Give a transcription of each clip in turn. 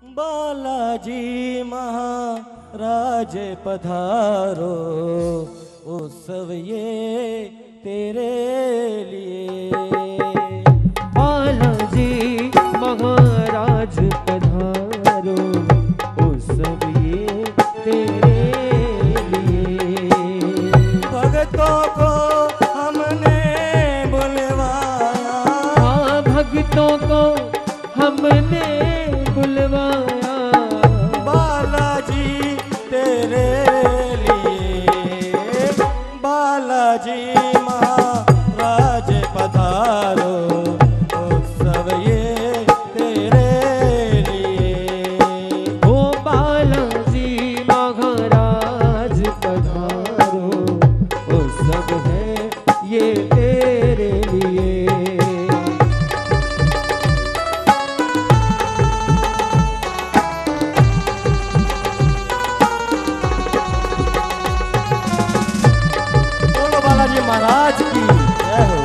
बालाजी महाराज पधारो, उत्सव ये तेरे लिए। बालाजी महाराज पधारो, उत्सव ये तेरे लिए। भक्तों को हमने बुलवाया, हाँ भक्तों को हमने बुलवाया। बालाजी तेरे लिए, बालाजी महाराज पधारो, उत्सव ये तेरे लिए। ओ बालाजी महाराज पधारो, उत्सव है ये तेरे लिए। बालाजी महाराज की जय हो।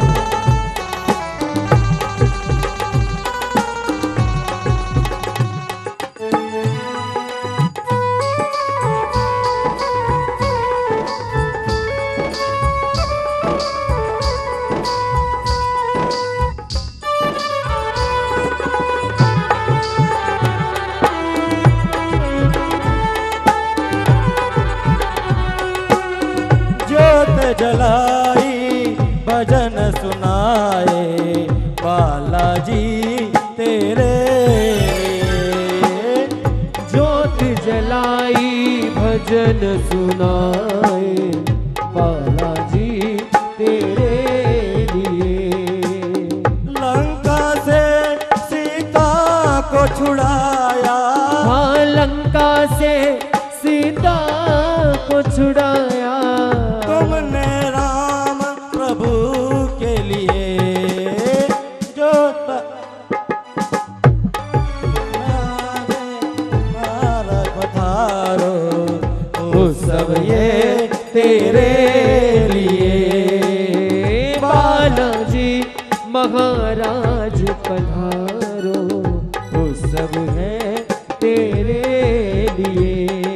ज्योत जलाई भजन सुनाए, बालाजी तेरे लिए। ज्योत जलाई भजन सुनाए, बालाजी तेरे लिए। लंका से सीता को छुड़ाया, हाँ लंका से सीता को छुड़ाया। तुमने राम प्रभु के लिए जो पधारो, उत्सव ये तेरे लिए। बालाजी महाराज पधारो, उत्सव है तेरे लिए।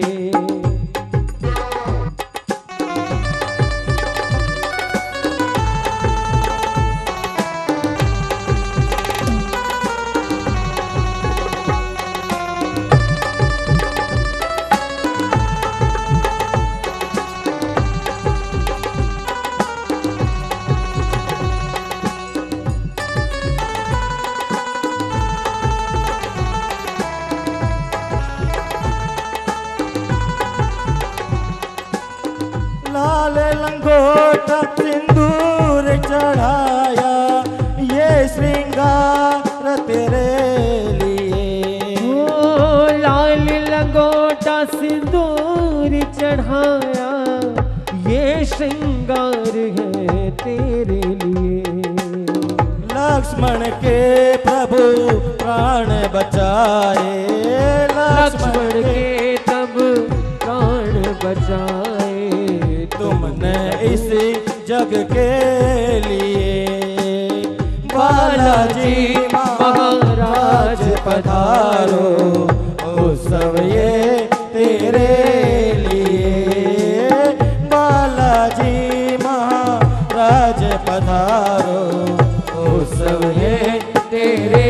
लाल लंगोटा सिंदूर चढ़ाया, ये श्रृंगार तेरे लिए। ओ लाल लंगोटा सिंदूर चढ़ाया, ये श्रृंगार है तेरे लिए। लक्ष्मण के प्रभु प्राण बचाए, लक्ष्मण के तब प्राण बचाए। तुमने इस जग के लिए। बालाजी महाराज पधारो, उत्सव ये तेरे लिए। बालाजी महाराज पधारो, उत्सव है तेरे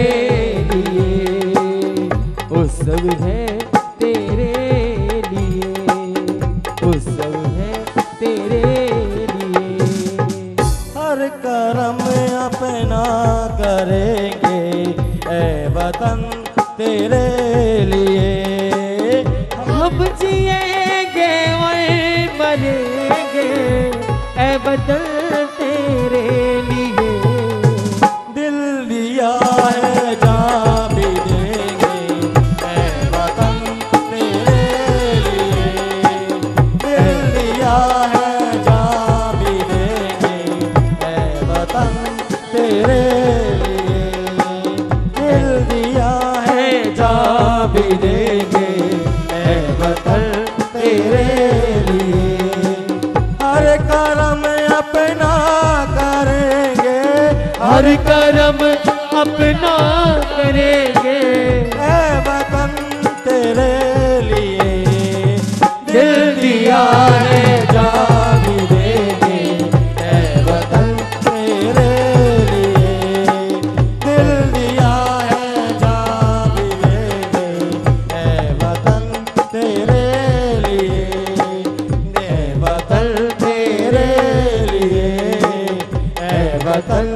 लिए। उत्सव है तेरे लिए, उत्सव है तेरे लिए। हर कर्म अपना करेंगे ए वतन तेरे लिए। हम जिएंगे और मरेंगे ए वतन तेरे लिए। दिल दिया है जान भी देंगे ए वतन तेरे लिए। दिल दिया है जान भी देंगे ए वतन तेरे लिए। दिल दिया है जान भी देंगे ए वतन तेरे लिए। हर कर्म अपना करेंगे, हर कर्म अपना करेंगे ए वतन वतन